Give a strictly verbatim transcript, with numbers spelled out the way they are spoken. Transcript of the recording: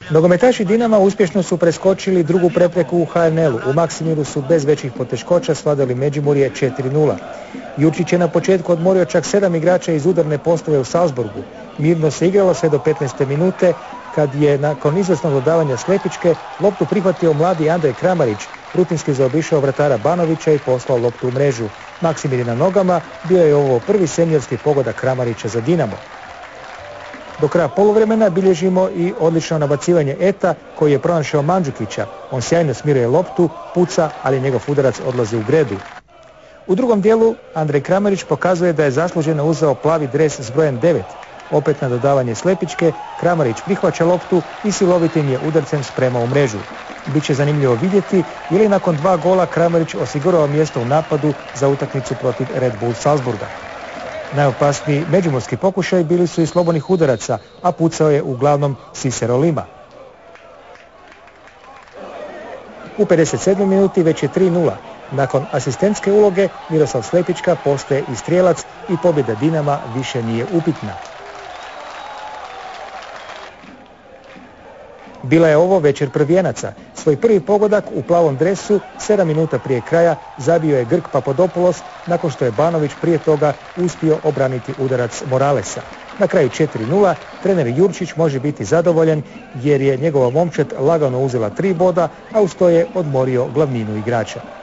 Nogometaši Dinama uspješno su preskočili drugu prepreku u ha en el-u. U Maksimiru su bez većih poteškoća svladali Međimurje četiri nula. Jurčić je na početku odmorio čak sedam igrača iz udarne postave u Salzburgu. Mirno se igralo sve do petnaeste minute kad je nakon izvrsnog dodavanja Slepičke loptu prihvatio mladi Andrej Kramarić, rutinski zaobišao vratara Banovića i poslao loptu u mrežu. Maksimir je na nogama, bio je ovo prvi seniorski pogodak Kramarića za Dinamo. Do kraja poluvremena bilježimo i odlično nabacivanje Eta koji je pronašao Mandžukića. On sjajno smiruje loptu, puca, ali njegov udarac odlazi u gredu. U drugom dijelu Andrej Kramarić pokazuje da je zasluženo uzeo plavi dres s brojem devet. Opet na dodavanje Slepičke, Kramarić prihvaća loptu i silovitim je udarcem spremao u mrežu. Biće zanimljivo vidjeti je li nakon dva gola Kramarić osigurao mjesto u napadu za utakmicu protiv Red Bull Salzburga. Najopasniji međimurski pokušaj bili su i slobodnih udaraca, a pucao je uglavnom Cicero Lima. U pedeset sedmoj minuti već je tri nula. Nakon asistentske uloge Miroslav Slepička postaje i strijelac i pobjeda Dinama više nije upitna. Bila je ovo večer prvijenaca. Svoj prvi pogodak u plavom dresu sedam minuta prije kraja zabio je Grk Papadopoulos nakon što je Banović prije toga uspio obraniti udarac Moralesa. Na kraju četiri nula trener Jurčić može biti zadovoljan jer je njegova momčad lagano uzela tri boda, a uz to je odmorio glavninu igrača.